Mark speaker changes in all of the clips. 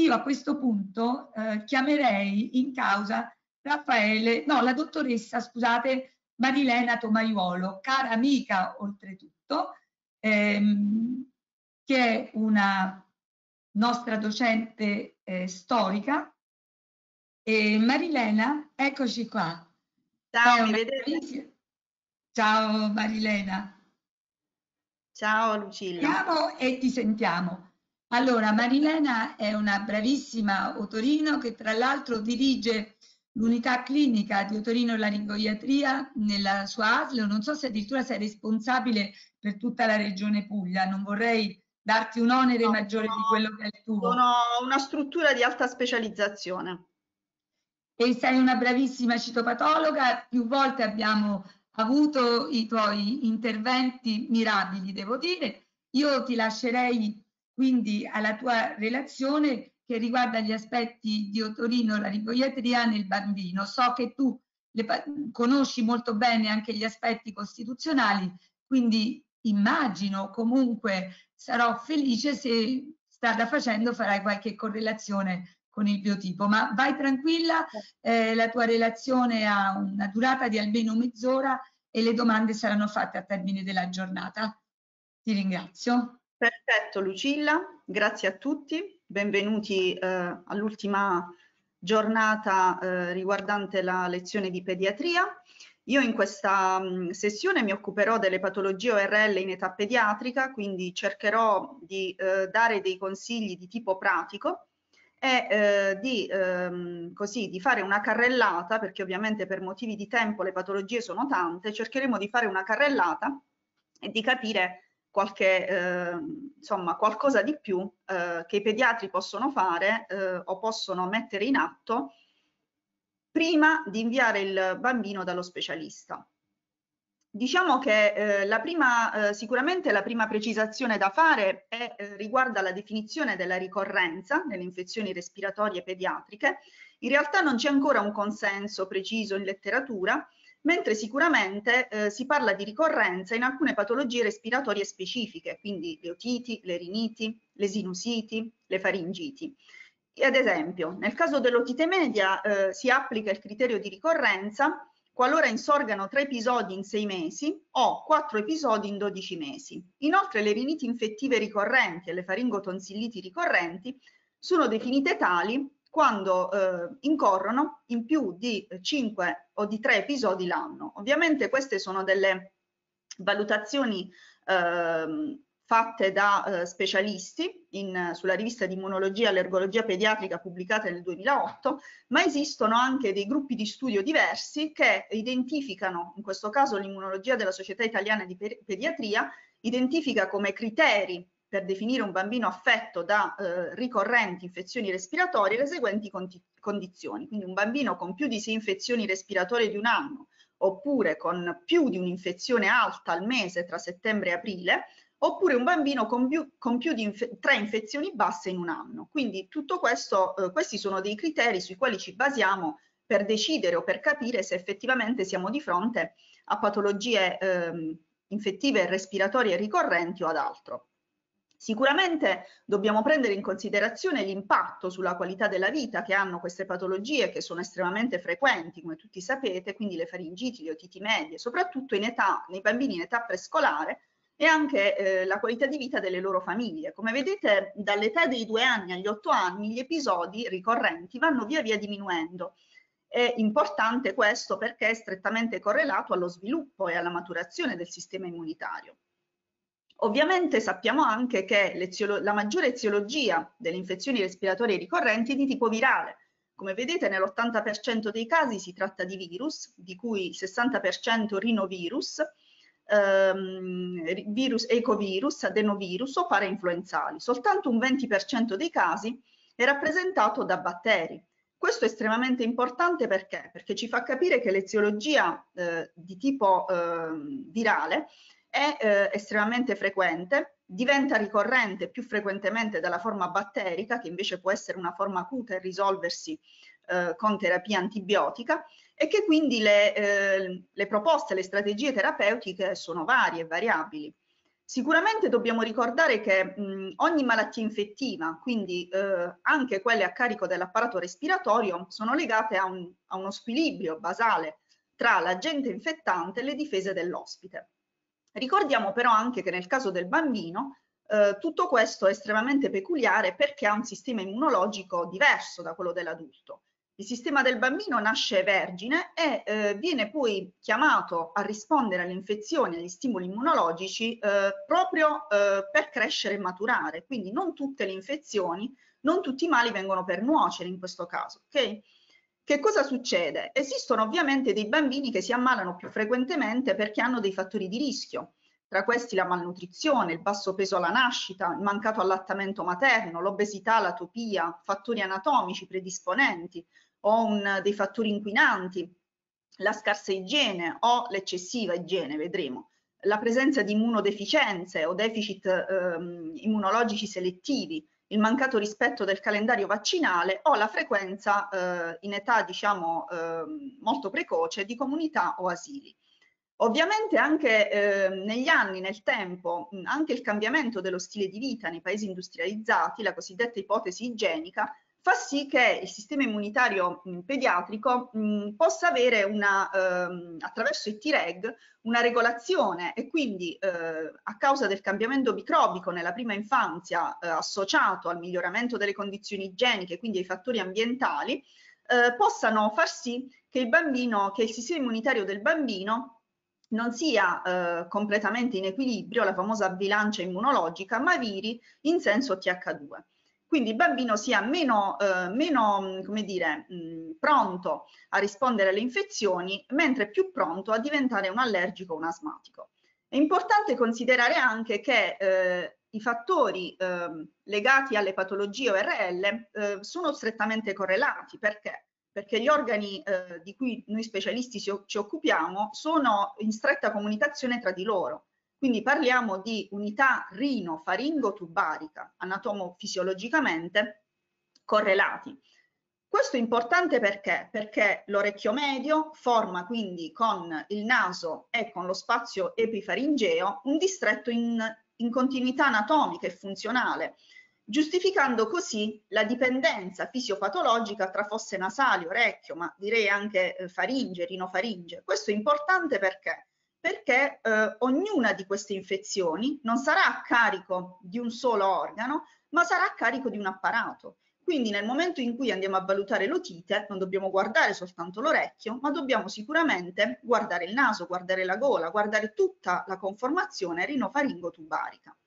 Speaker 1: io a questo punto chiamerei in causa la dottoressa, scusate, Marilena Tomaiuolo, cara amica oltretutto, che è una nostra docente storica. E Marilena, eccoci qua.
Speaker 2: Ciao, mi vedete?
Speaker 1: Ciao Marilena.
Speaker 2: Ciao Lucilla.
Speaker 1: Vediamo e ti sentiamo. Allora, Marilena è una bravissima otorino che tra l'altro dirige l'unità clinica di otorinolaringoiatria nella sua ASL. Non so se addirittura sei responsabile per tutta la regione Puglia, non vorrei darti un onere
Speaker 2: No,
Speaker 1: maggiore di quello che è il tuo.
Speaker 2: sono una struttura di alta specializzazione.
Speaker 1: E sei una bravissima citopatologa, più volte abbiamo avuto i tuoi interventi mirabili, devo dire. Io ti lascerei quindi alla tua relazione che riguarda gli aspetti di otorinolaringoiatria nel bambino. So che tu conosci molto bene anche gli aspetti costituzionali, quindi immagino, comunque sarò felice se strada facendo farai qualche correlazione con il biotipo, ma vai tranquilla, la tua relazione ha una durata di almeno mezz'ora e le domande saranno fatte a termine della giornata. Ti ringrazio.
Speaker 2: Perfetto Lucilla, grazie a tutti, benvenuti all'ultima giornata riguardante la lezione di pediatria. Io in questa sessione mi occuperò delle patologie ORL in età pediatrica, quindi cercherò di dare dei consigli di tipo pratico e di fare una carrellata, perché ovviamente per motivi di tempo le patologie sono tante, cercheremo di fare una carrellata e di capire qualcosa di più che i pediatri possono fare o possono mettere in atto prima di inviare il bambino dallo specialista. Diciamo che sicuramente la prima precisazione da fare riguarda la definizione della ricorrenza nelle infezioni respiratorie pediatriche. In realtà non c'è ancora un consenso preciso in letteratura, mentre sicuramente si parla di ricorrenza in alcune patologie respiratorie specifiche, quindi le otiti, le riniti, le sinusiti, le faringiti. E ad esempio, nel caso dell'otite media si applica il criterio di ricorrenza qualora insorgano 3 episodi in 6 mesi o 4 episodi in 12 mesi. Inoltre le riniti infettive ricorrenti e le faringotonsilliti ricorrenti sono definite tali quando incorrono in più di 5 o di 3 episodi l'anno. Ovviamente queste sono delle valutazioni fatte da specialisti sulla rivista di immunologia e allergologia pediatrica pubblicata nel 2008, ma esistono anche dei gruppi di studio diversi che identificano, in questo caso l'immunologia della Società Italiana di Pediatria, identifica come criteri per definire un bambino affetto da ricorrenti infezioni respiratorie le seguenti condizioni. Quindi un bambino con più di 6 infezioni respiratorie di un anno, oppure con più di un'infezione alta al mese tra settembre e aprile, oppure un bambino con più di 3 infezioni basse in un anno. Quindi tutto questo, questi sono dei criteri sui quali ci basiamo per decidere o per capire se effettivamente siamo di fronte a patologie infettive respiratorie ricorrenti o ad altro. Sicuramente dobbiamo prendere in considerazione l'impatto sulla qualità della vita che hanno queste patologie, che sono estremamente frequenti, come tutti sapete, quindi le faringiti, le otiti medie, soprattutto nei bambini in età prescolare, e anche la qualità di vita delle loro famiglie. Come vedete, dall'età dei 2 anni agli 8 anni gli episodi ricorrenti vanno via via diminuendo. È importante questo perché è strettamente correlato allo sviluppo e alla maturazione del sistema immunitario. Ovviamente sappiamo anche che la maggiore eziologia delle infezioni respiratorie ricorrenti è di tipo virale. Come vedete, nell'80% dei casi si tratta di virus, di cui il 60% rinovirus, virus ecovirus, adenovirus o parainfluenzali. Soltanto un 20% dei casi è rappresentato da batteri. Questo è estremamente importante perché ci fa capire che l'eziologia di tipo virale è estremamente frequente, diventa ricorrente più frequentemente dalla forma batterica, che invece può essere una forma acuta e risolversi con terapia antibiotica, e che quindi le proposte, le strategie terapeutiche sono varie e variabili. Sicuramente dobbiamo ricordare che ogni malattia infettiva, quindi anche quelle a carico dell'apparato respiratorio, sono legate a uno squilibrio basale tra l'agente infettante e le difese dell'ospite. Ricordiamo però anche che nel caso del bambino tutto questo è estremamente peculiare perché ha un sistema immunologico diverso da quello dell'adulto. Il sistema del bambino nasce vergine e viene poi chiamato a rispondere alle infezioni, agli stimoli immunologici proprio per crescere e maturare. Quindi non tutte le infezioni, non tutti i mali vengono per nuocere in questo caso. Okay? Che cosa succede? Esistono ovviamente dei bambini che si ammalano più frequentemente perché hanno dei fattori di rischio. Tra questi la malnutrizione, il basso peso alla nascita, il mancato allattamento materno, l'obesità, l'atopia, fattori anatomici predisponenti o dei fattori inquinanti, la scarsa igiene o l'eccessiva igiene, vedremo, la presenza di immunodeficienze o deficit immunologici selettivi, il mancato rispetto del calendario vaccinale o la frequenza in età diciamo molto precoce di comunità o asili. Ovviamente anche negli anni, nel tempo, anche il cambiamento dello stile di vita nei paesi industrializzati, la cosiddetta ipotesi igienica, fa sì che il sistema immunitario pediatrico possa avere attraverso i Treg una regolazione e quindi a causa del cambiamento microbico nella prima infanzia associato al miglioramento delle condizioni igieniche, quindi ai fattori ambientali, possano far sì che il sistema immunitario del bambino non sia completamente in equilibrio, la famosa bilancia immunologica, ma viri in senso TH2. Quindi il bambino sia meno come dire, pronto a rispondere alle infezioni, mentre più pronto a diventare un allergico o un asmatico. È importante considerare anche che i fattori legati alle patologie ORL sono strettamente correlati. Perché? Perché gli organi di cui noi specialisti ci occupiamo sono in stretta comunicazione tra di loro. Quindi parliamo di unità rino-faringo-tubarica, anatomofisiologicamente correlati. Questo è importante perché? Perché l'orecchio medio forma quindi con il naso e con lo spazio epifaringeo un distretto in continuità anatomica e funzionale, giustificando così la dipendenza fisiopatologica tra fosse nasali, orecchio, ma direi anche faringe, rinofaringe. Questo è importante perché? Perché ognuna di queste infezioni non sarà a carico di un solo organo, ma sarà a carico di un apparato. Quindi nel momento in cui andiamo a valutare l'otite non dobbiamo guardare soltanto l'orecchio, ma dobbiamo sicuramente guardare il naso, guardare la gola, guardare tutta la conformazione rinofaringo-tubarica.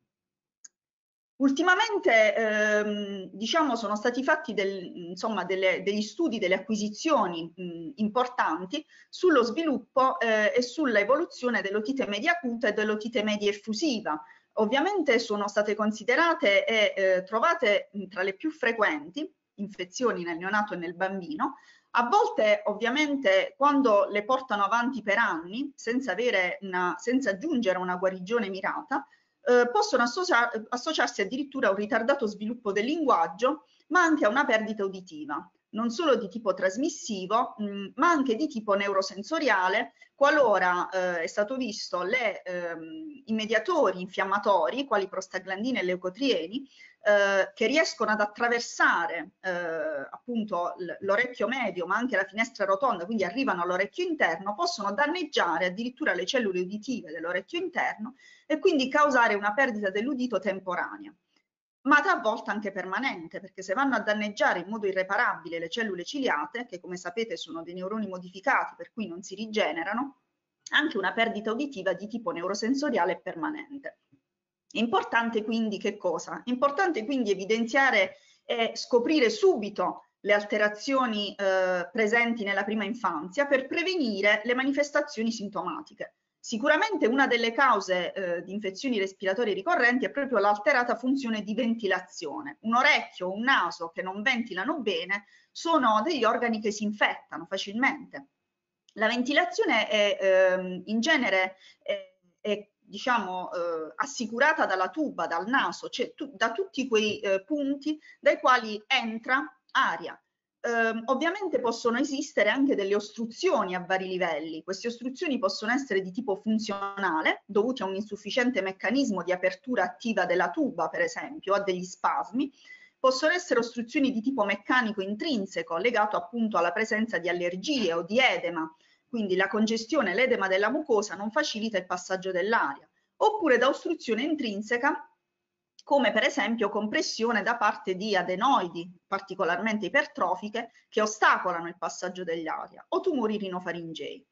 Speaker 2: Ultimamente diciamo sono stati fatti degli studi, delle acquisizioni importanti sullo sviluppo e sulla evoluzione dell'otite media acuta e dell'otite media effusiva. Ovviamente sono state considerate e trovate tra le più frequenti infezioni nel neonato e nel bambino. A volte ovviamente quando le portano avanti per anni senza aggiungere una guarigione mirata, possono associarsi addirittura a un ritardato sviluppo del linguaggio, ma anche a una perdita uditiva, non solo di tipo trasmissivo, ma anche di tipo neurosensoriale, qualora è stato visto i mediatori infiammatori, quali prostaglandine e leucotrieni, che riescono ad attraversare appunto l'orecchio medio, ma anche la finestra rotonda, quindi arrivano all'orecchio interno, possono danneggiare addirittura le cellule uditive dell'orecchio interno e quindi causare una perdita dell'udito temporanea, ma talvolta anche permanente, perché se vanno a danneggiare in modo irreparabile le cellule ciliate, che come sapete sono dei neuroni modificati per cui non si rigenerano, anche una perdita uditiva di tipo neurosensoriale è permanente. È importante quindi che cosa? È importante quindi evidenziare e scoprire subito le alterazioni presenti nella prima infanzia per prevenire le manifestazioni sintomatiche. Sicuramente una delle cause di infezioni respiratorie ricorrenti è proprio l'alterata funzione di ventilazione. Un orecchio o un naso che non ventilano bene sono degli organi che si infettano facilmente. La ventilazione è in genere diciamo assicurata dalla tuba, dal naso, cioè da tutti quei punti dai quali entra aria. Ovviamente possono esistere anche delle ostruzioni a vari livelli. Queste ostruzioni possono essere di tipo funzionale, dovute a un insufficiente meccanismo di apertura attiva della tuba, per esempio, o a degli spasmi. Possono essere ostruzioni di tipo meccanico intrinseco, legato appunto alla presenza di allergie o di edema, quindi la congestione, l'edema della mucosa non facilita il passaggio dell'aria, oppure da ostruzione intrinseca, come per esempio compressione da parte di adenoidi particolarmente ipertrofiche che ostacolano il passaggio dell'aria, o tumori rinofaringei.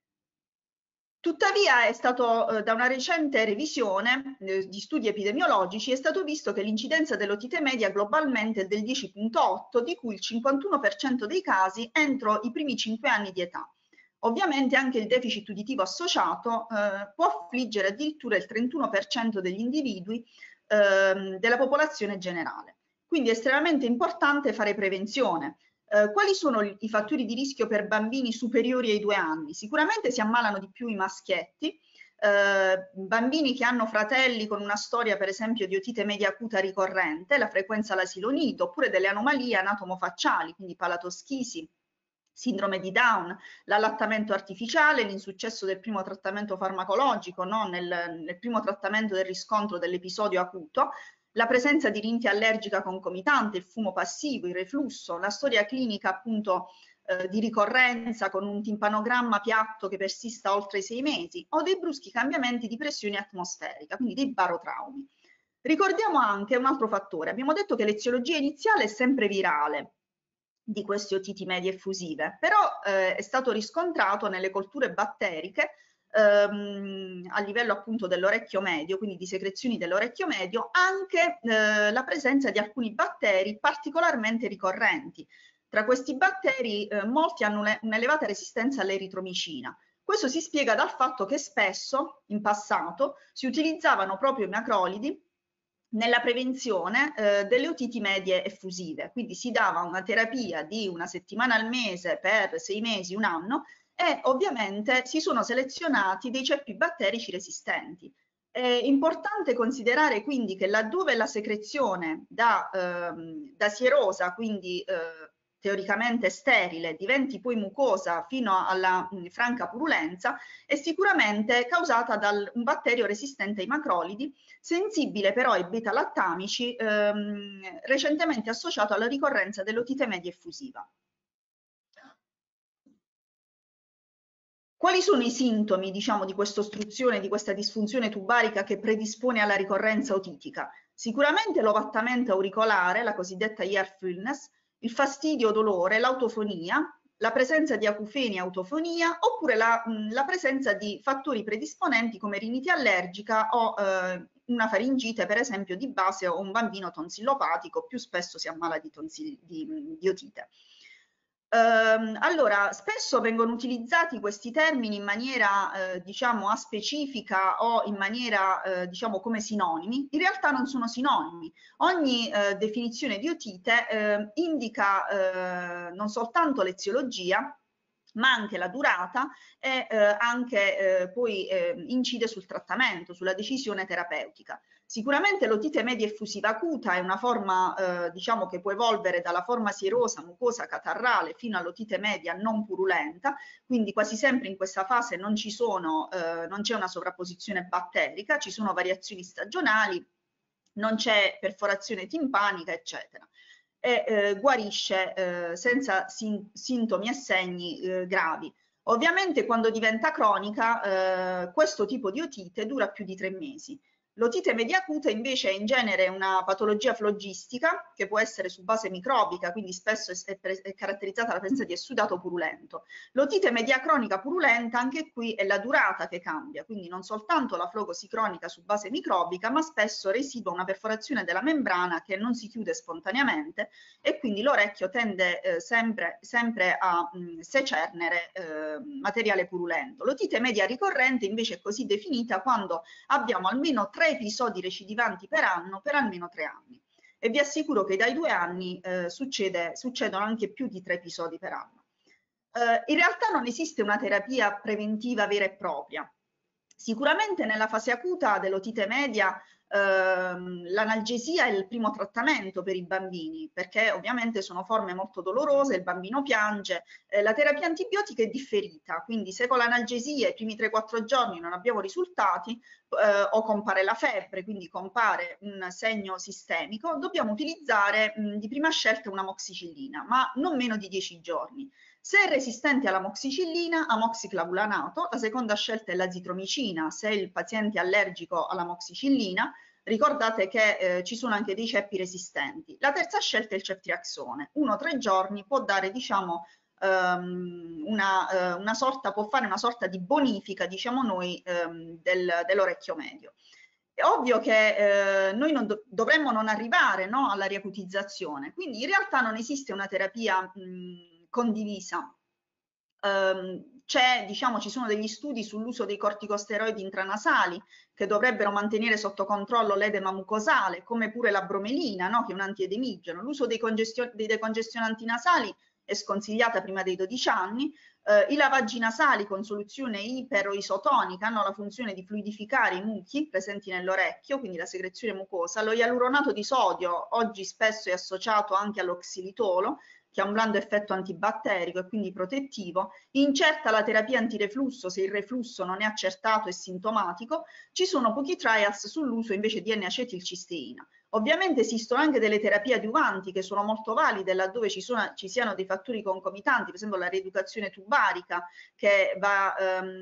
Speaker 2: Tuttavia è stato, da una recente revisione di studi epidemiologici, è stato visto che l'incidenza dell'otite media globalmente è del 10,8, di cui il 51% dei casi entro i primi 5 anni di età. Ovviamente anche il deficit uditivo associato può affliggere addirittura il 31% degli individui della popolazione generale. Quindi è estremamente importante fare prevenzione. Quali sono i fattori di rischio per bambini superiori ai 2 anni? Sicuramente si ammalano di più i maschietti, bambini che hanno fratelli con una storia per esempio di otite media acuta ricorrente, la frequenza all'asilo nido, oppure delle anomalie anatomofacciali, quindi palatoschisi, sindrome di Down, l'allattamento artificiale, l'insuccesso del primo trattamento farmacologico, no? nel primo trattamento del riscontro dell'episodio acuto, la presenza di rinite allergica concomitante, il fumo passivo, il reflusso, la storia clinica appunto di ricorrenza con un timpanogramma piatto che persista oltre i 6 mesi, o dei bruschi cambiamenti di pressione atmosferica, quindi dei barotraumi. Ricordiamo anche un altro fattore, abbiamo detto che l'eziologia iniziale è sempre virale di queste otiti medie effusive, però è stato riscontrato nelle colture batteriche a livello appunto dell'orecchio medio, quindi di secrezioni dell'orecchio medio, anche la presenza di alcuni batteri particolarmente ricorrenti. Tra questi batteri molti hanno un'elevata resistenza all'eritromicina. Questo si spiega dal fatto che spesso in passato si utilizzavano proprio i macrolidi nella prevenzione delle otiti medie effusive, quindi si dava una terapia di 1 settimana al mese per 6 mesi, 1 anno, e ovviamente si sono selezionati dei ceppi batterici resistenti. È importante considerare quindi che laddove la secrezione da sierosa, quindi teoricamente sterile, diventi poi mucosa fino alla franca purulenza, è sicuramente causata da un batterio resistente ai macrolidi, sensibile però ai beta-lattamici, recentemente associato alla ricorrenza dell'otite media effusiva. Quali sono i sintomi, diciamo, di questa ostruzione, di questa disfunzione tubarica che predispone alla ricorrenza otitica? Sicuramente l'ovattamento auricolare, la cosiddetta earfulness, il fastidio o dolore, l'autofonia, la presenza di acufeni e autofonia, oppure la presenza di fattori predisponenti come rinite allergica o una faringite, per esempio, di base, o un bambino tonsillopatico, più spesso si ammala di otite. Allora, spesso vengono utilizzati questi termini in maniera, diciamo, aspecifica o in maniera, diciamo, come sinonimi. In realtà non sono sinonimi. Ogni definizione di otite indica non soltanto l'eziologia, ma anche la durata e anche poi incide sul trattamento, sulla decisione terapeutica. Sicuramente l'otite media effusiva acuta è una forma, diciamo, che può evolvere dalla forma sierosa, mucosa, catarrale fino all'otite media non purulenta, quindi quasi sempre in questa fase non c'è una sovrapposizione batterica, ci sono variazioni stagionali, non c'è perforazione timpanica, eccetera. E guarisce senza sintomi e segni gravi. Ovviamente quando diventa cronica questo tipo di otite dura più di 3 mesi. L'otite media acuta invece è in genere una patologia flogistica che può essere su base microbica, quindi spesso è caratterizzata dalla presenza di essudato purulento. L'otite media cronica purulenta, anche qui è la durata che cambia, quindi non soltanto la flogosi cronica su base microbica, ma spesso residua una perforazione della membrana che non si chiude spontaneamente e quindi l'orecchio tende sempre a secernere materiale purulento. L'otite media ricorrente invece è così definita quando abbiamo almeno 3 episodi recidivanti per anno per almeno 3 anni. E vi assicuro che dai 2 anni succedono anche più di 3 episodi per anno. In realtà non esiste una terapia preventiva vera e propria. Sicuramente nella fase acuta dell'otite media L'analgesia è il primo trattamento per i bambini, perché ovviamente sono forme molto dolorose, il bambino piange. La terapia antibiotica è differita, quindi se con l'analgesia i primi 3-4 giorni non abbiamo risultati, o compare la febbre, quindi compare un segno sistemico, dobbiamo utilizzare di prima scelta un'amoxicillina, ma non meno di 10 giorni. Se è resistente all'amoxicillina, amoxiclavulanato. La seconda scelta è l'azitromicina, se il paziente è allergico all'amoxicillina. Ricordate che ci sono anche dei ceppi resistenti. La terza scelta è il ceftriaxone. 1-3 giorni può dare, diciamo, una sorta, può fare una sorta di bonifica, diciamo noi, dell'orecchio medio. È ovvio che noi dovremmo non arrivare, no, alla riacutizzazione, quindi in realtà non esiste una terapia condivisa. Diciamo, ci sono degli studi sull'uso dei corticosteroidi intranasali che dovrebbero mantenere sotto controllo l'edema mucosale, come pure la bromelina, no, che è un antiedemigeno. L'uso dei decongestionanti nasali è sconsigliata prima dei 12 anni. I lavaggi nasali con soluzione iperoisotonica hanno la funzione di fluidificare i muchi presenti nell'orecchio, quindi la secrezione mucosa. Lo ialuronato di sodio oggi spesso è associato anche all'oxilitolo, che ha un blando effetto antibatterico e quindi protettivo. Incerta la terapia antireflusso se il reflusso non è accertato e sintomatico. Ci sono pochi trials sull'uso invece di N-acetilcisteina. Ovviamente esistono anche delle terapie adiuvanti che sono molto valide laddove ci siano dei fattori concomitanti, per esempio la rieducazione tubarica che va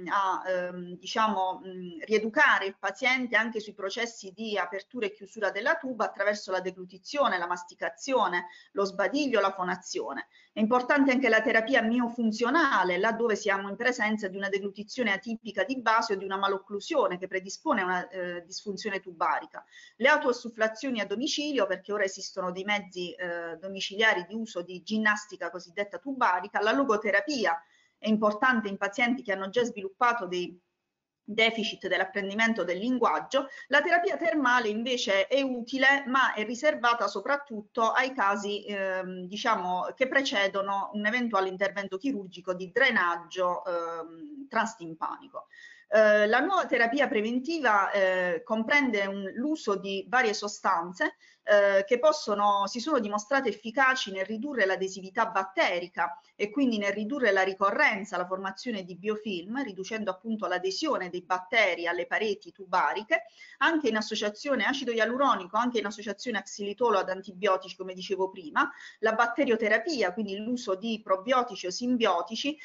Speaker 2: diciamo, rieducare il paziente anche sui processi di apertura e chiusura della tuba attraverso la deglutizione, la masticazione, lo sbadiglio, la fonazione. È importante anche la terapia miofunzionale, laddove siamo in presenza di una deglutizione atipica di base o di una malocclusione che predispone a una disfunzione tubarica. Le autosufflazioni a domicilio, perché ora esistono dei mezzi domiciliari di uso di ginnastica cosiddetta tubarica. La logoterapia è importante in pazienti che hanno già sviluppato dei deficit dell'apprendimento del linguaggio. La terapia termale invece è utile, ma è riservata soprattutto ai casi diciamo, che precedono un eventuale intervento chirurgico di drenaggio transtimpanico. La nuova terapia preventiva comprende l'uso di varie sostanze che si sono dimostrate efficaci nel ridurre l'adesività batterica e quindi nel ridurre la ricorrenza, la formazione di biofilm, riducendo appunto l'adesione dei batteri alle pareti tubariche, anche in associazione acido ialuronico, anche in associazione a xilitolo ad antibiotici, come dicevo prima, la batterioterapia, quindi l'uso di probiotici o simbiotici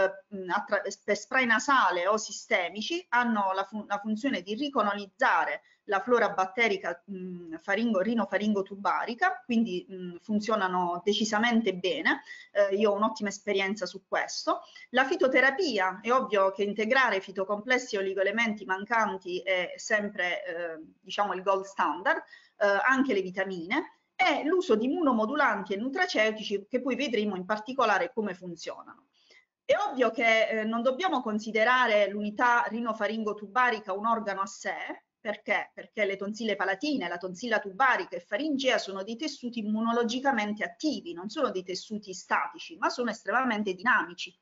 Speaker 2: per spray nasale o sistemici, hanno la funzione di ricolonizzare la flora batterica rinofaringo-tubarica, quindi funzionano decisamente bene. Io ho un'ottima esperienza su questo. La fitoterapia, è ovvio che integrare fitocomplessi e oligoelementi mancanti è sempre diciamo il gold standard, anche le vitamine, e l'uso di immunomodulanti e nutraceutici che poi vedremo in particolare come funzionano. È ovvio che non dobbiamo considerare l'unità rinofaringo-tubarica un organo a sé. Perché? Perché le tonsille palatine, la tonsilla tubarica e faringea sono dei tessuti immunologicamente attivi, non sono dei tessuti statici, ma sono estremamente dinamici.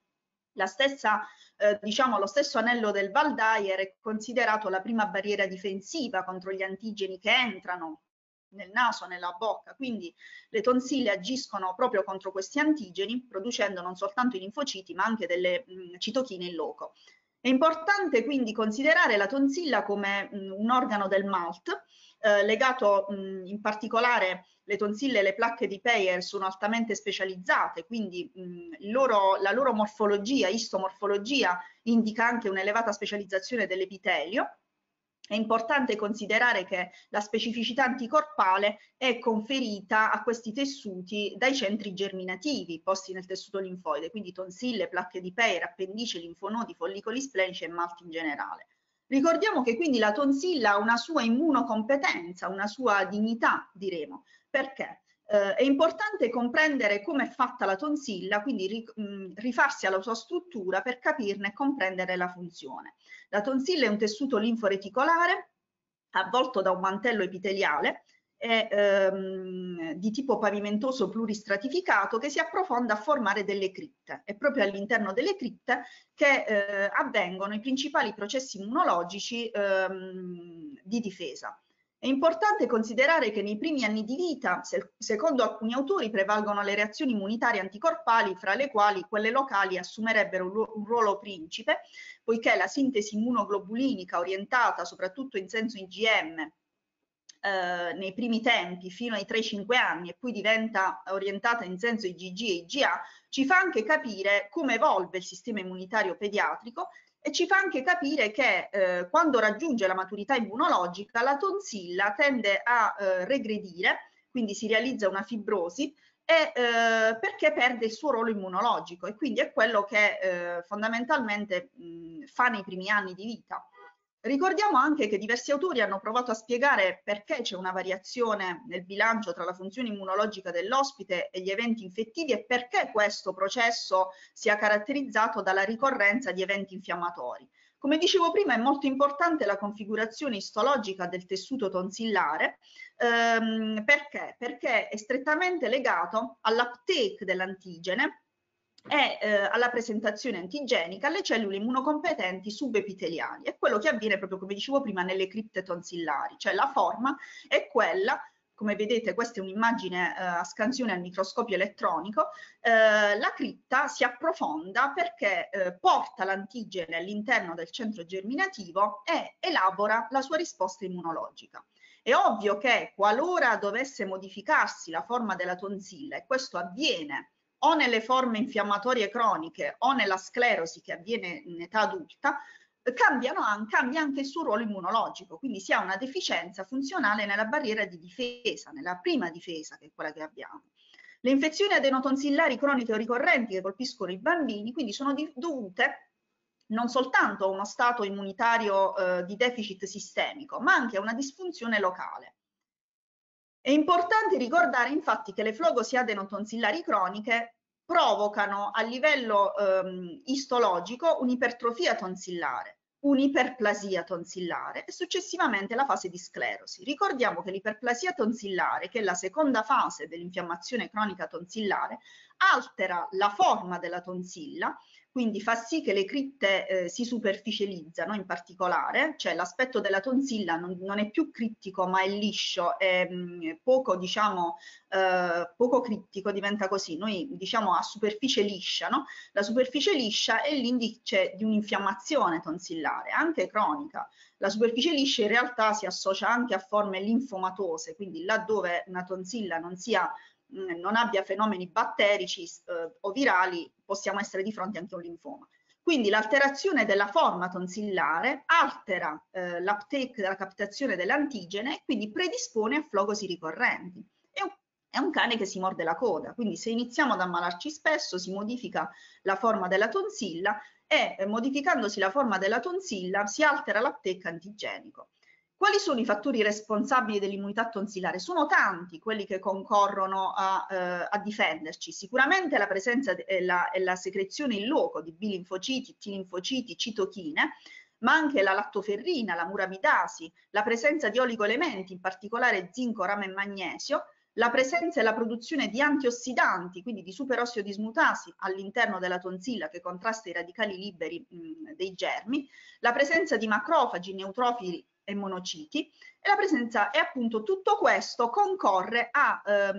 Speaker 2: Diciamo, lo stesso anello del Waldeyer è considerato la prima barriera difensiva contro gli antigeni che entrano nel naso, nella bocca, quindi le tonsille agiscono proprio contro questi antigeni, producendo non soltanto i linfociti, ma anche delle citochine in loco. È importante quindi considerare la tonsilla come un organo del MALT, legato in particolare le tonsille e le placche di Peyer sono altamente specializzate, quindi la loro morfologia, istomorfologia, indica anche un'elevata specializzazione dell'epitelio. È importante considerare che la specificità anticorpale è conferita a questi tessuti dai centri germinativi posti nel tessuto linfoide, quindi tonsille, placche di Peyer, appendice, linfonodi, follicoli splenici e malti in generale. Ricordiamo che quindi la tonsilla ha una sua immunocompetenza, una sua dignità, diremo. Perché? È importante comprendere come è fatta la tonsilla, quindi rifarsi alla sua struttura per capirne e comprendere la funzione. La tonsilla è un tessuto linforeticolare avvolto da un mantello epiteliale di tipo pavimentoso pluristratificato che si approfonda a formare delle cripte. È proprio all'interno delle cripte che avvengono i principali processi immunologici di difesa. È importante considerare che nei primi anni di vita, secondo alcuni autori, prevalgono le reazioni immunitarie anticorpali, fra le quali quelle locali assumerebbero un ruolo principe, poiché la sintesi immunoglobulinica orientata soprattutto in senso IgM nei primi tempi fino ai 3-5 anni e poi diventa orientata in senso IgG e IgA, ci fa anche capire come evolve il sistema immunitario pediatrico e ci fa anche capire che quando raggiunge la maturità immunologica la tonsilla tende a regredire, quindi si realizza una fibrosi perché perde il suo ruolo immunologico e quindi è quello che fondamentalmente fa nei primi anni di vita. Ricordiamo anche che diversi autori hanno provato a spiegare perché c'è una variazione nel bilancio tra la funzione immunologica dell'ospite e gli eventi infettivi e perché questo processo sia caratterizzato dalla ricorrenza di eventi infiammatori. Come dicevo prima, è molto importante la configurazione istologica del tessuto tonsillare, perché? Perché è strettamente legato all'uptake dell'antigene e alla presentazione antigenica alle cellule immunocompetenti subepiteliali. È quello che avviene proprio, come dicevo prima, nelle cripte tonsillari, cioè la forma è quella, come vedete questa è un'immagine a scansione al microscopio elettronico, la cripta si approfonda perché porta l'antigene all'interno del centro germinativo e elabora la sua risposta immunologica. È ovvio che qualora dovesse modificarsi la forma della tonsilla, e questo avviene o nelle forme infiammatorie croniche o nella sclerosi che avviene in età adulta, cambia anche il suo ruolo immunologico, quindi si ha una deficienza funzionale nella barriera di difesa, nella prima difesa che è quella che abbiamo. Le infezioni adenotonsillari croniche o ricorrenti che colpiscono i bambini quindi sono dovute non soltanto a uno stato immunitario di deficit sistemico, ma anche a una disfunzione locale. È importante ricordare infatti che le flogosi adenotonsillari croniche provocano a livello istologico un'ipertrofia tonsillare, un'iperplasia tonsillare e successivamente la fase di sclerosi. Ricordiamo che l'iperplasia tonsillare, che è la seconda fase dell'infiammazione cronica tonsillare, altera la forma della tonsilla, quindi fa sì che le cripte si superficializzano in particolare, cioè l'aspetto della tonsilla non è più crittico ma è liscio, è poco, diciamo, poco crittico, diventa così, noi diciamo a superficie liscia, no? La superficie liscia è l'indice di un'infiammazione tonsillare, anche cronica. La superficie liscia in realtà si associa anche a forme linfomatose, quindi laddove una tonsilla non abbia fenomeni batterici o virali, possiamo essere di fronte anche a un linfoma. Quindi l'alterazione della forma tonsillare altera l'uptake della captazione dell'antigene e quindi predispone a flogosi ricorrenti. È un cane che si morde la coda, quindi se iniziamo ad ammalarci spesso si modifica la forma della tonsilla e modificandosi la forma della tonsilla si altera l'uptake antigenico. Quali sono i fattori responsabili dell'immunità tonsillare? Sono tanti quelli che concorrono a difenderci. Sicuramente la presenza e la secrezione in loco di B-linfociti, T-linfociti, citochine, ma anche la lattoferrina, la muramidasi, la presenza di oligoelementi, in particolare zinco, rame e magnesio, la presenza e la produzione di antiossidanti, quindi di superosseo-dismutasi all'interno della tonsilla che contrasta i radicali liberi dei germi, la presenza di macrofagi, neutrofili e monociti e la presenza, e appunto tutto questo concorre a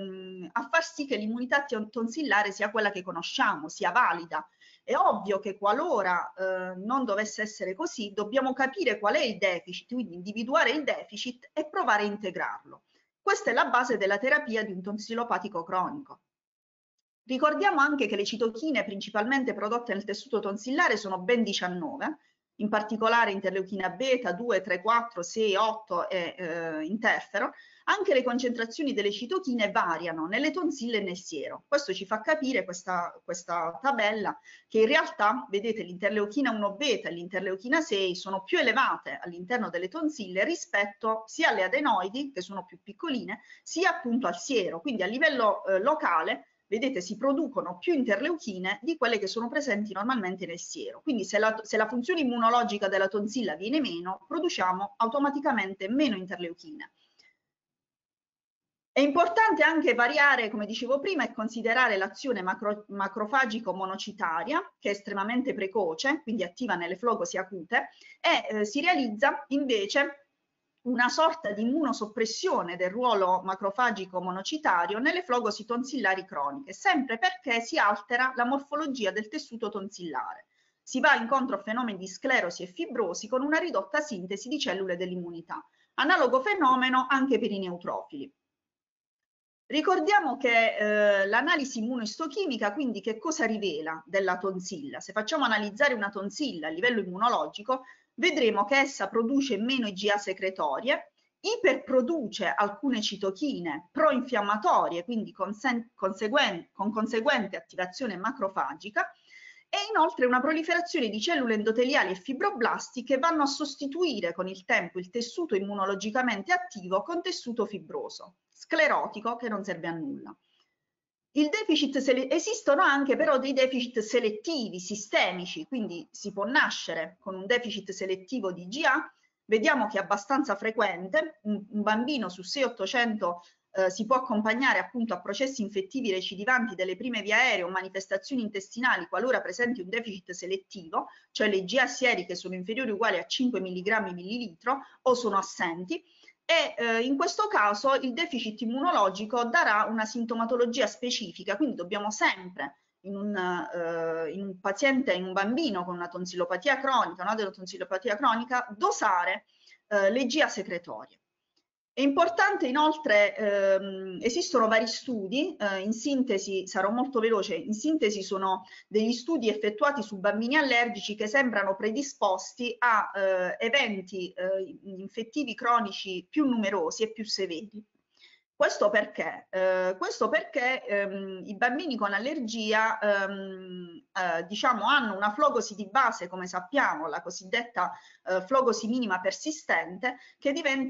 Speaker 2: far sì che l'immunità tonsillare sia quella che conosciamo, sia valida. È ovvio che qualora non dovesse essere così, dobbiamo capire qual è il deficit, quindi individuare il deficit e provare a integrarlo. Questa è la base della terapia di un tonsillopatico cronico. Ricordiamo anche che le citochine principalmente prodotte nel tessuto tonsillare sono ben 19, in particolare interleuchina beta, 2, 3, 4, 6, 8 e interferon. Anche le concentrazioni delle citochine variano nelle tonsille e nel siero. Questo ci fa capire, questa tabella, che in realtà, vedete, l'interleuchina 1 beta e l'interleuchina 6 sono più elevate all'interno delle tonsille rispetto sia alle adenoidi, che sono più piccoline, sia appunto al siero. Quindi a livello locale, vedete, si producono più interleuchine di quelle che sono presenti normalmente nel siero. Quindi se la funzione immunologica della tonsilla viene meno, produciamo automaticamente meno interleuchine. È importante anche variare, come dicevo prima, e considerare l'azione macrofagico monocitaria, che è estremamente precoce, quindi attiva nelle flogosi acute, e si realizza invece una sorta di immunosoppressione del ruolo macrofagico monocitario nelle flogosi tonsillari croniche, sempre perché si altera la morfologia del tessuto tonsillare. Si va incontro a fenomeni di sclerosi e fibrosi con una ridotta sintesi di cellule dell'immunità. Analogo fenomeno anche per i neutrofili. Ricordiamo che l'analisi immunoistochimica, quindi che cosa rivela della tonsilla? Se facciamo analizzare una tonsilla a livello immunologico, vedremo che essa produce meno IgA secretorie, iperproduce alcune citochine proinfiammatorie, quindi con conseguente attivazione macrofagica, e inoltre una proliferazione di cellule endoteliali e fibroblasti che vanno a sostituire con il tempo il tessuto immunologicamente attivo con tessuto fibroso, sclerotico, che non serve a nulla. Esistono anche però dei deficit selettivi, sistemici, quindi si può nascere con un deficit selettivo di IgA. Vediamo che è abbastanza frequente, un bambino su 600-800 si può accompagnare appunto a processi infettivi recidivanti delle prime vie aeree o manifestazioni intestinali qualora presenti un deficit selettivo, cioè le IgA sieriche sono inferiori o uguali a 5 mg millilitro o sono assenti, e in questo caso il deficit immunologico darà una sintomatologia specifica, quindi dobbiamo sempre in un paziente, in un bambino con una tonsillopatia cronica, una adenotonsillopatia cronica, dosare le IgA secretorie. È importante inoltre, esistono vari studi, in sintesi sarò molto veloce, in sintesi sono degli studi effettuati su bambini allergici che sembrano predisposti a eventi infettivi cronici più numerosi e più severi. Questo perché? I bambini con allergia diciamo, hanno una flogosi di base, come sappiamo, la cosiddetta flogosi minima persistente, che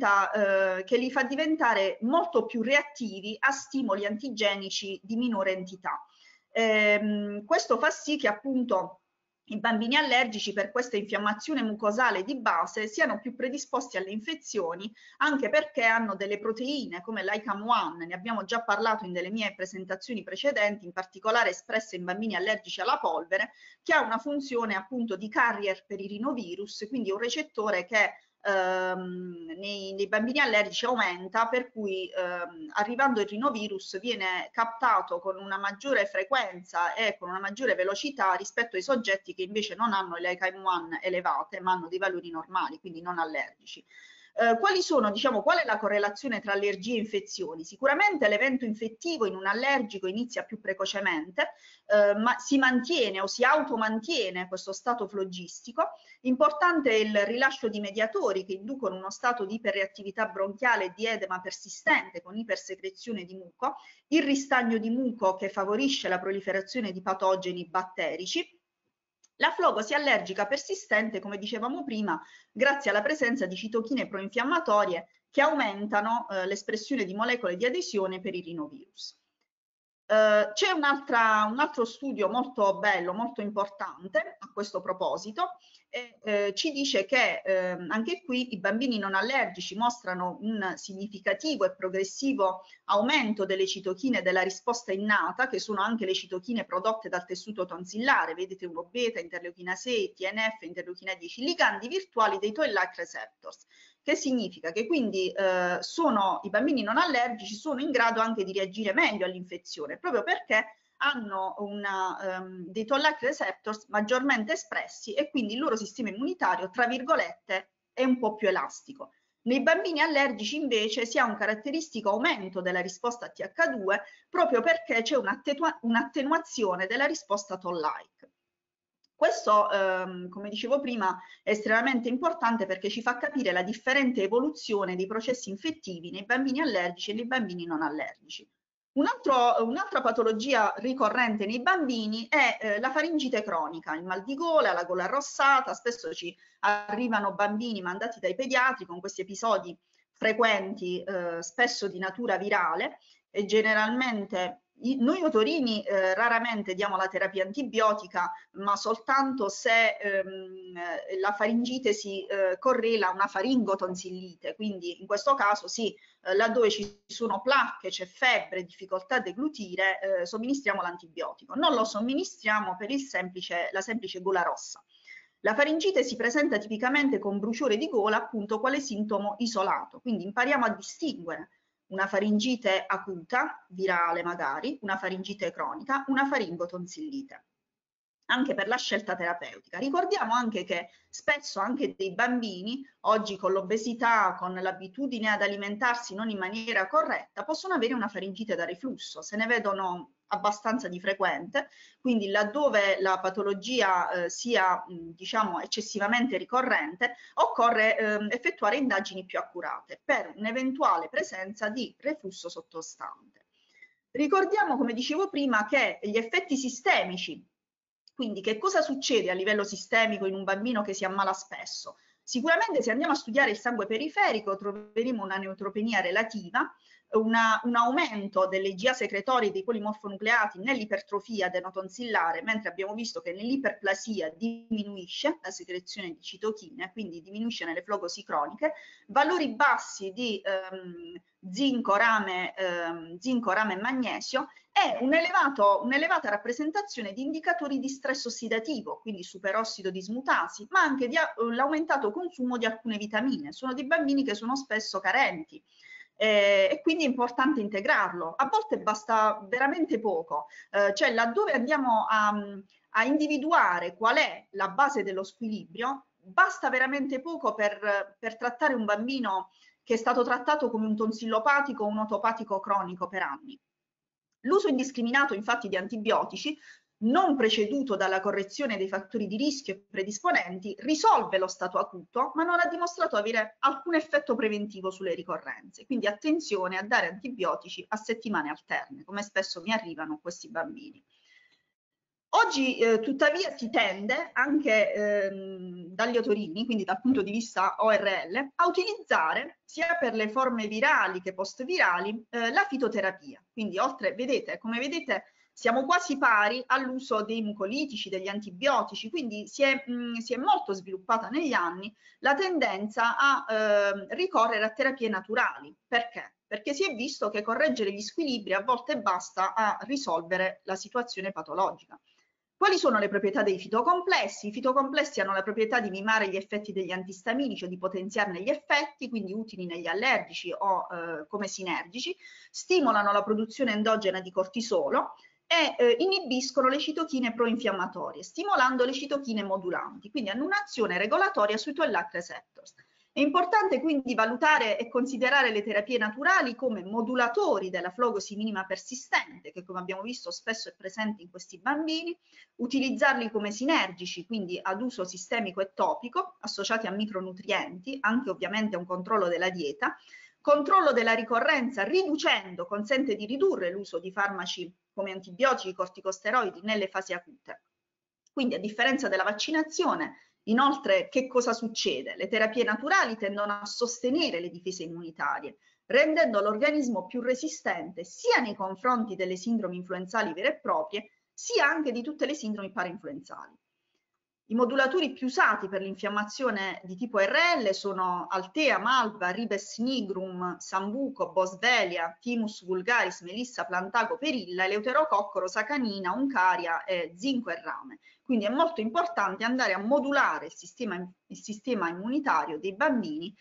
Speaker 2: li fa diventare molto più reattivi a stimoli antigenici di minore entità. Questo fa sì che appunto i bambini allergici per questa infiammazione mucosale di base siano più predisposti alle infezioni, anche perché hanno delle proteine come l'ICAM1, ne abbiamo già parlato in delle mie presentazioni precedenti, in particolare espresse in bambini allergici alla polvere, che ha una funzione appunto di carrier per i rinovirus, quindi un recettore che nei bambini allergici aumenta, per cui arrivando il rinovirus viene captato con una maggiore frequenza e con una maggiore velocità rispetto ai soggetti che invece non hanno le ICAM1 elevate ma hanno dei valori normali, quindi non allergici. Qual è la correlazione tra allergie e infezioni? Sicuramente l'evento infettivo in un allergico inizia più precocemente, ma si mantiene o si automantiene questo stato flogistico. Importante è il rilascio di mediatori che inducono uno stato di iperreattività bronchiale e di edema persistente con ipersecrezione di muco, il ristagno di muco che favorisce la proliferazione di patogeni batterici. La flogosi allergica persistente, come dicevamo prima, grazie alla presenza di citochine proinfiammatorie che aumentano l'espressione di molecole di adesione per i rinovirus. C'è un altro studio molto bello, molto importante a questo proposito, e ci dice che anche qui i bambini non allergici mostrano un significativo e progressivo aumento delle citochine della risposta innata, che sono anche le citochine prodotte dal tessuto tonsillare, vedete 1 beta, interleuchina 6, TNF, interleuchina 10, ligandi virtuali dei toll-like receptors, che significa che quindi i bambini non allergici sono in grado anche di reagire meglio all'infezione, proprio perché hanno dei toll-like receptors maggiormente espressi e quindi il loro sistema immunitario, tra virgolette, è un po' più elastico. Nei bambini allergici invece si ha un caratteristico aumento della risposta TH2 proprio perché c'è un'attenuazione della risposta toll-like. Questo, come dicevo prima, è estremamente importante perché ci fa capire la differente evoluzione dei processi infettivi nei bambini allergici e nei bambini non allergici. Un'altra patologia ricorrente nei bambini è la faringite cronica, il mal di gola, la gola arrossata. Spesso ci arrivano bambini mandati dai pediatri con questi episodi frequenti, spesso di natura virale, e generalmente noi otorini raramente diamo la terapia antibiotica, ma soltanto se la faringite si correla a una faringotonsillite, quindi in questo caso sì, laddove ci sono placche, c'è febbre, difficoltà a deglutire, somministriamo l'antibiotico. Non lo somministriamo per la semplice gola rossa. La faringite si presenta tipicamente con bruciore di gola, appunto quale sintomo isolato, quindi impariamo a distinguere una faringite acuta, virale magari, una faringite cronica, una faringotonsillite, anche per la scelta terapeutica. Ricordiamo anche che spesso anche dei bambini, oggi con l'obesità, con l'abitudine ad alimentarsi non in maniera corretta, possono avere una faringite da reflusso, se ne vedono abbastanza di frequente, quindi laddove la patologia sia diciamo eccessivamente ricorrente, occorre effettuare indagini più accurate per un'eventuale presenza di reflusso sottostante. Ricordiamo, come dicevo prima, che gli effetti sistemici, quindi che cosa succede a livello sistemico in un bambino che si ammala spesso? Sicuramente se andiamo a studiare il sangue periferico troveremo una neutropenia relativa, un aumento delle GA secretorie dei polimorfonucleati nell'ipertrofia adenotonsillare, mentre abbiamo visto che nell'iperplasia diminuisce la secrezione di citochine, quindi diminuisce nelle flogosi croniche, valori bassi di zinco, rame e magnesio e un'elevata rappresentazione di indicatori di stress ossidativo, quindi superossido dismutasi, ma anche di l'aumentato consumo di alcune vitamine. Sono dei bambini che sono spesso carenti. E quindi è importante integrarlo. A volte basta veramente poco, cioè laddove andiamo a individuare qual è la base dello squilibrio, basta veramente poco per trattare un bambino che è stato trattato come un tonsillopatico o un otopatico cronico per anni. L'uso indiscriminato infatti di antibiotici, non preceduto dalla correzione dei fattori di rischio predisponenti, risolve lo stato acuto, ma non ha dimostrato avere alcun effetto preventivo sulle ricorrenze. Quindi attenzione a dare antibiotici a settimane alterne, come spesso mi arrivano questi bambini. Oggi tuttavia si tende anche dagli otorini, quindi dal punto di vista ORL, a utilizzare sia per le forme virali che post-virali la fitoterapia. Quindi oltre, come vedete, siamo quasi pari all'uso dei mucolitici, degli antibiotici, quindi si è molto sviluppata negli anni la tendenza a ricorrere a terapie naturali. Perché? Perché si è visto che correggere gli squilibri a volte basta a risolvere la situazione patologica. Quali sono le proprietà dei fitocomplessi? I fitocomplessi hanno la proprietà di mimare gli effetti degli antistaminici o di potenziarne gli effetti, quindi utili negli allergici o come sinergici, stimolano la produzione endogena di cortisolo e inibiscono le citochine proinfiammatorie, stimolando le citochine modulanti, quindi hanno un'azione regolatoria sui toll-like receptors. È importante quindi valutare e considerare le terapie naturali come modulatori della flogosi minima persistente, che come abbiamo visto spesso è presente in questi bambini, utilizzarli come sinergici, quindi ad uso sistemico e topico, associati a micronutrienti, anche ovviamente a un controllo della dieta, controllo della ricorrenza riducendo, consente di ridurre l'uso di farmaci come antibiotici, corticosteroidi nelle fasi acute. Quindi a differenza della vaccinazione, inoltre, che cosa succede? Le terapie naturali tendono a sostenere le difese immunitarie, rendendo l'organismo più resistente sia nei confronti delle sindromi influenzali vere e proprie, sia anche di tutte le sindromi parainfluenzali. I modulatori più usati per l'infiammazione di tipo RL sono Altea, Malva, Ribes nigrum, Sambuco, Boswellia, Thymus vulgaris, Melissa, Plantago, Perilla, Eleuterococco, Rosacanina, Uncaria, Zinco e Rame. Quindi è molto importante andare a modulare il sistema immunitario dei bambini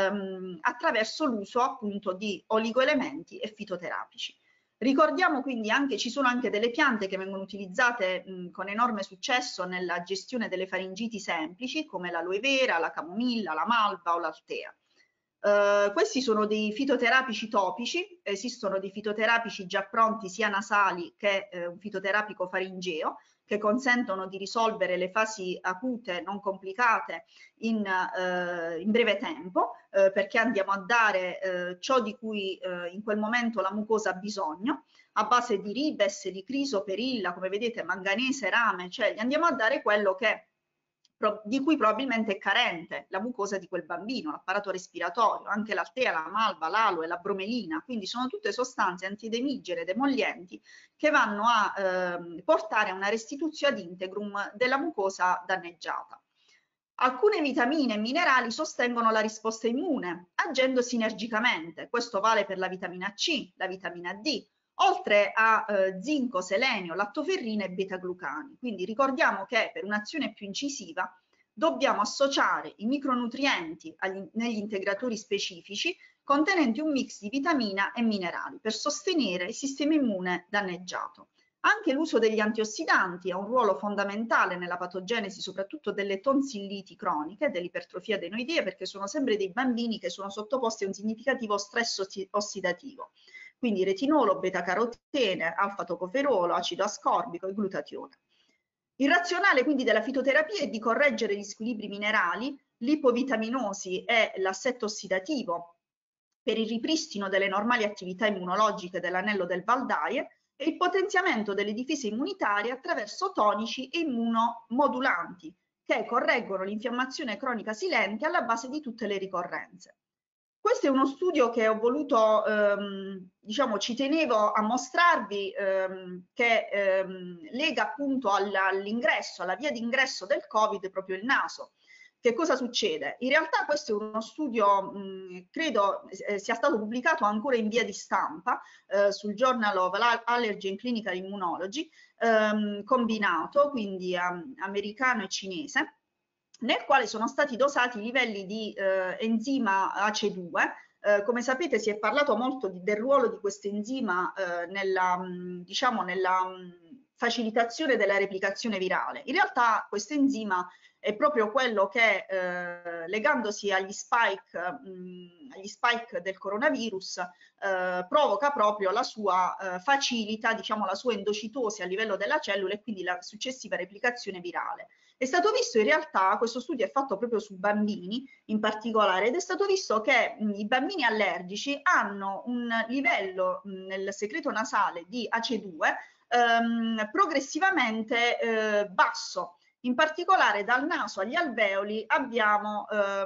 Speaker 2: attraverso l'uso appunto di oligoelementi e fitoterapici. Ricordiamo quindi anche, ci sono anche delle piante che vengono utilizzate con enorme successo nella gestione delle faringiti semplici, come l'aloe vera, la camomilla, la malva o l'altea. Questi sono dei fitoterapici topici, esistono dei fitoterapici già pronti sia nasali che un fitoterapico faringeo, che consentono di risolvere le fasi acute non complicate in breve tempo, perché andiamo a dare ciò di cui in quel momento la mucosa ha bisogno, a base di ribes, di criso, perilla, come vedete manganese, rame, cioè gli andiamo a dare quello di cui probabilmente è carente la mucosa di quel bambino, l'apparato respiratorio, anche l'altea, la malva, l'aloe, la bromelina, quindi sono tutte sostanze antiedemigene, demolienti, che vanno a portare a una restituzione ad integrum della mucosa danneggiata. Alcune vitamine e minerali sostengono la risposta immune, agendo sinergicamente. Questo vale per la vitamina C, la vitamina D, oltre a zinco, selenio, lattoferrina e beta-glucani. Quindi ricordiamo che per un'azione più incisiva dobbiamo associare i micronutrienti negli integratori specifici contenenti un mix di vitamina e minerali per sostenere il sistema immune danneggiato. Anche l'uso degli antiossidanti ha un ruolo fondamentale nella patogenesi, soprattutto delle tonsilliti croniche e dell'ipertrofia adenoidea, perché sono sempre dei bambini che sono sottoposti a un significativo stress ossidativo. Quindi retinolo, beta-carotene, alfa-tocoferolo, acido ascorbico e glutatione. Il razionale quindi della fitoterapia è di correggere gli squilibri minerali, l'ipovitaminosi e l'assetto ossidativo per il ripristino delle normali attività immunologiche dell'anello del Valdaie e il potenziamento delle difese immunitarie attraverso tonici e immunomodulanti che correggono l'infiammazione cronica silente alla base di tutte le ricorrenze. Questo è uno studio che ho voluto, diciamo, ci tenevo a mostrarvi, che lega appunto all'ingresso, alla via d'ingresso del Covid proprio il naso. Che cosa succede? In realtà questo è uno studio, credo sia stato pubblicato ancora in via di stampa sul Journal of Allergy and Clinical Immunology, combinato, quindi americano e cinese, nel quale sono stati dosati i livelli di enzima AC2. Come sapete si è parlato molto del ruolo di questo enzima nella facilitazione della replicazione virale. In realtà questo enzima è proprio quello che, legandosi agli spike del coronavirus, provoca proprio la sua facilita, diciamo la sua endocitosi a livello della cellula e quindi la successiva replicazione virale. È stato visto in realtà, questo studio è fatto proprio su bambini in particolare, ed è stato visto che i bambini allergici hanno un livello nel secreto nasale di AC2 progressivamente basso. In particolare dal naso agli alveoli abbiamo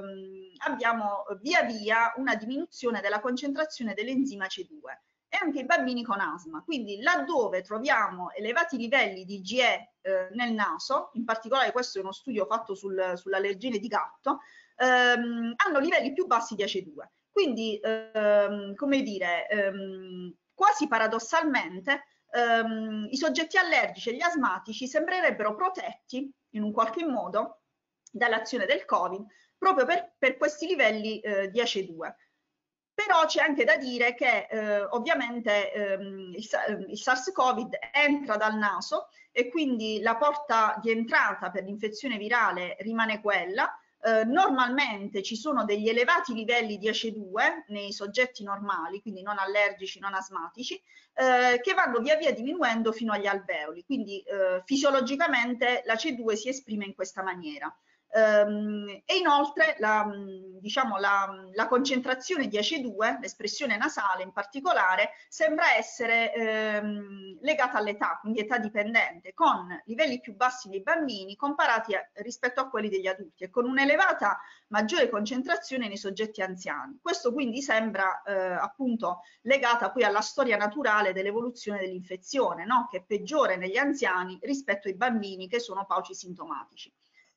Speaker 2: via via una diminuzione della concentrazione dell'enzima AC2 e anche i bambini con asma. Quindi laddove troviamo elevati livelli di IgE nel naso, in particolare questo è uno studio fatto sull'allergine di gatto, hanno livelli più bassi di AC2. Quindi, come dire, quasi paradossalmente, i soggetti allergici e gli asmatici sembrerebbero protetti in un qualche modo dall'azione del Covid proprio per questi livelli di AC2. Però c'è anche da dire che ovviamente il SARS-CoV entra dal naso e quindi la porta di entrata per l'infezione virale rimane quella. Normalmente ci sono degli elevati livelli di AC2 nei soggetti normali, quindi non allergici, non asmatici, che vanno via via diminuendo fino agli alveoli. Quindi fisiologicamente la C2 si esprime in questa maniera. E inoltre la concentrazione di AC2, l'espressione nasale in particolare, sembra essere legata all'età, quindi età dipendente, con livelli più bassi nei bambini comparati rispetto a quelli degli adulti e con un'elevata maggiore concentrazione nei soggetti anziani. Questo quindi sembra appunto legata poi alla storia naturale dell'evoluzione dell'infezione, no? Che è peggiore negli anziani rispetto ai bambini che sono pauci sintomatici.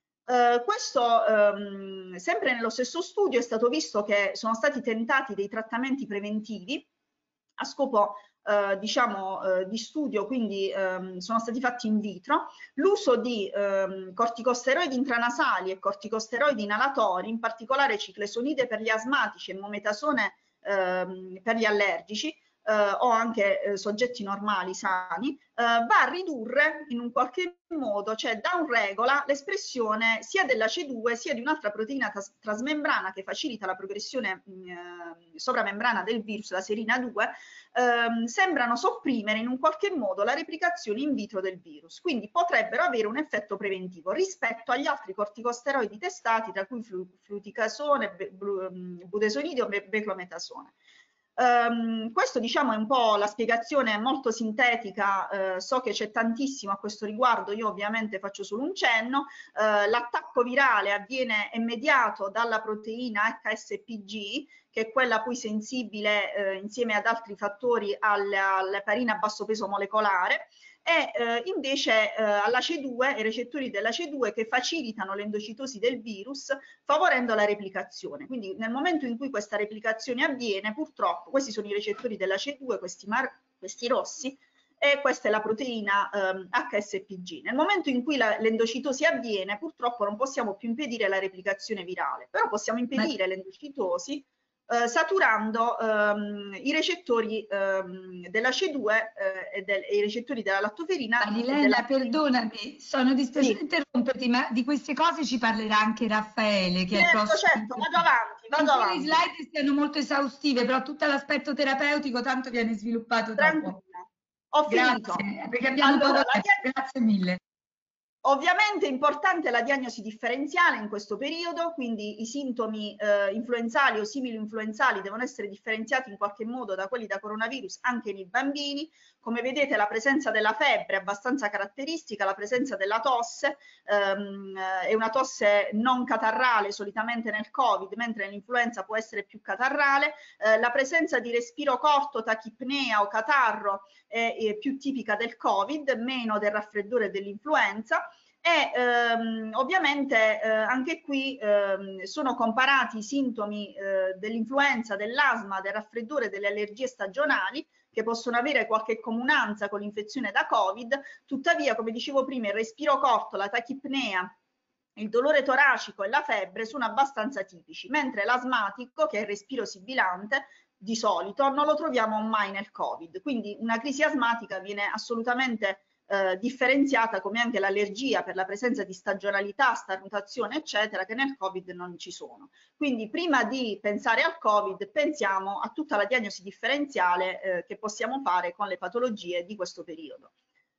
Speaker 2: Sempre nello stesso studio è stato visto che sono stati tentati dei trattamenti preventivi a scopo di studio, quindi sono stati fatti in vitro, l'uso di corticosteroidi intranasali e corticosteroidi inalatori, in particolare ciclesonide per gli asmatici e mometasone per gli allergici, o anche soggetti normali sani, va a ridurre in un qualche modo, cioè downregola l'espressione sia della C2 sia di un'altra proteina trasmembrana che facilita la progressione sovramembrana del virus, la serina 2, sembrano sopprimere in un qualche modo la replicazione in vitro del virus, quindi potrebbero avere un effetto preventivo rispetto agli altri corticosteroidi testati, tra cui fluticasone, budesonide o beclometasone. Questo diciamo è un po' la spiegazione molto sintetica, so che c'è tantissimo a questo riguardo, io ovviamente faccio solo un cenno. L'attacco virale è mediato dalla proteina HSPG, che è quella poi sensibile insieme ad altri fattori all'eparina a basso peso molecolare, e invece alla C2, ai recettori della C2 che facilitano l'endocitosi del virus favorendo la replicazione. Quindi nel momento in cui questa replicazione avviene, purtroppo, questi sono i recettori della C2, questi rossi, e questa è la proteina HSPG. Nel momento in cui l'endocitosi avviene, purtroppo non possiamo più impedire la replicazione virale, però possiamo impedire l'endocitosi saturando i recettori della C2 e i recettori della lattoferina.
Speaker 1: Marilena, perdonami, sono dispiaciuta di interromperti, ma di queste cose ci parlerà anche Raffaele, che è il prossimo.
Speaker 2: Certo, vado avanti.
Speaker 1: Le slide siano molto esaustive, però tutto l'aspetto terapeutico tanto viene sviluppato dopo.
Speaker 2: Ho finito.
Speaker 1: Grazie, perché abbiamo poco tempo. Grazie mille.
Speaker 2: Ovviamente è importante la diagnosi differenziale in questo periodo, quindi i sintomi influenzali o simili-influenzali devono essere differenziati in qualche modo da quelli da coronavirus anche nei bambini. Come vedete la presenza della febbre è abbastanza caratteristica, la presenza della tosse è una tosse non catarrale solitamente nel Covid, mentre nell'influenza può essere più catarrale. La presenza di respiro corto, tachipnea o catarro è più tipica del Covid, meno del raffreddore e dell'influenza. E ovviamente anche qui sono comparati i sintomi dell'influenza, dell'asma, del raffreddore, delle allergie stagionali, che possono avere qualche comunanza con l'infezione da Covid. Tuttavia, come dicevo prima, il respiro corto, la tachipnea, il dolore toracico e la febbre sono abbastanza tipici, mentre l'asmatico, che è il respiro sibilante, di solito non lo troviamo mai nel Covid. Quindi una crisi asmatica viene assolutamente differenziata, come anche l'allergia, per la presenza di stagionalità, starnutazione eccetera, che nel Covid non ci sono. Quindi prima di pensare al Covid pensiamo a tutta la diagnosi differenziale che possiamo fare con le patologie di questo periodo.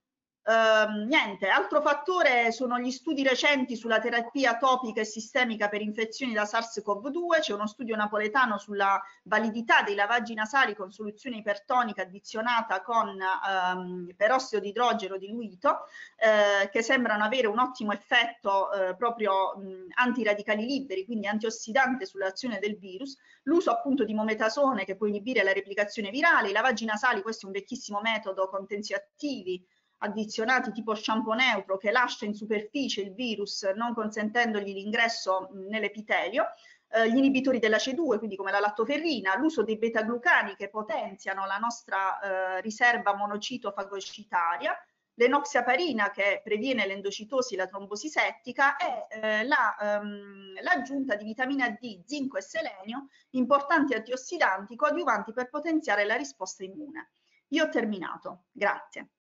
Speaker 2: Niente, altro fattore sono gli studi recenti sulla terapia topica e sistemica per infezioni da SARS-CoV-2. C'è uno studio napoletano sulla validità dei lavaggi nasali con soluzione ipertonica addizionata con perossido di idrogeno diluito, che sembrano avere un ottimo effetto proprio antiradicali liberi, quindi antiossidante sull'azione del virus. L'uso appunto di mometasone che può inibire la replicazione virale, i lavaggi nasali, questo è un vecchissimo metodo con tensioattivi addizionati tipo shampoo neutro che lascia in superficie il virus non consentendogli l'ingresso nell'epitelio, gli inibitori della C2 quindi come la lattoferrina, l'uso dei beta-glucani che potenziano la nostra riserva monocito-fagocitaria, l'enoxiaparina che previene l'endocitosi e la trombosi settica e l'aggiunta di vitamina D, zinco e selenio, importanti antiossidanti coadiuvanti per potenziare la risposta immune. Io ho terminato, grazie.